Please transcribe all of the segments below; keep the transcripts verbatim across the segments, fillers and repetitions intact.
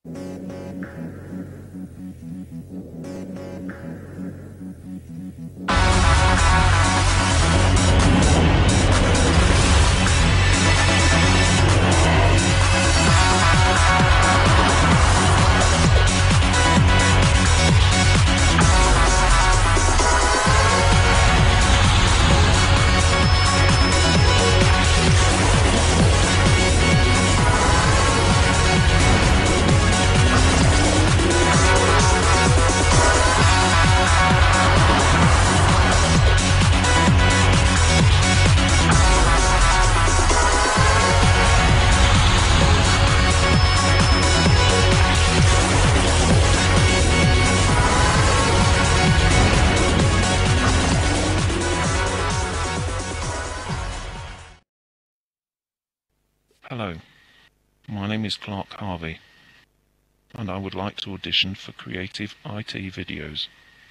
Hello, my name is Clark Harvey, and I would like to audition for creative I T videos.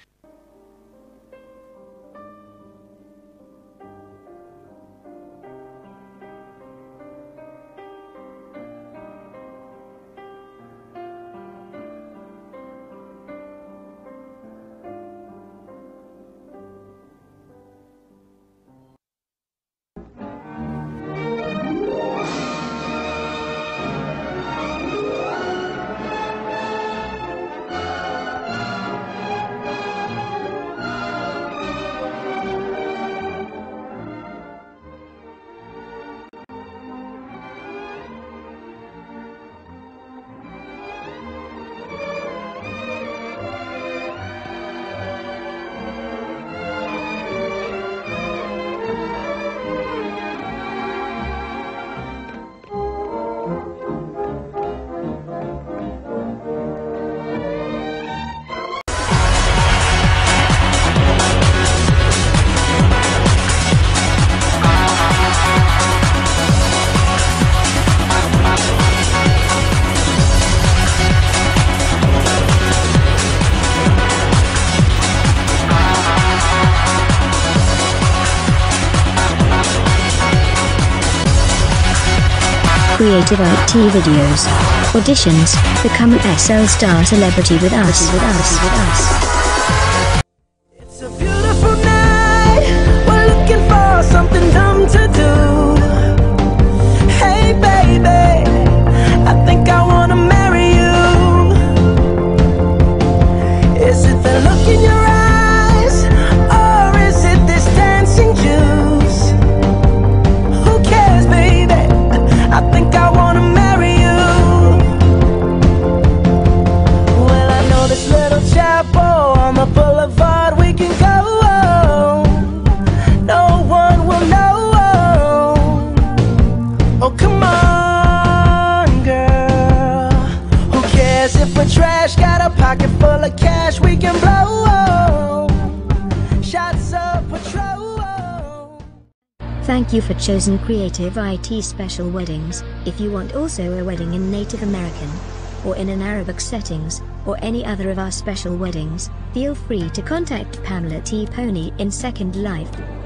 Creative I T videos. Auditions. Become an S L star celebrity with us. With us. With us. It's a beautiful night. We're looking for something dumb to do. Hey baby, I think I wanna marry you. Is it the look in your eyes, or is it this dancing juice? Who cares, baby? I think I wanna marry you. Well, I know this little chapel on the boulevard we can go. No one will know. Oh, come on, girl. Who cares if we're trash? Got a pocket full of cash we can blow. Shots of patrol. Thank you for choosing Creative I T Special Weddings. If you want also a wedding in Native American, or in an Arabic settings, or any other of our special weddings, feel free to contact Pamila Tiponi in Secondlife.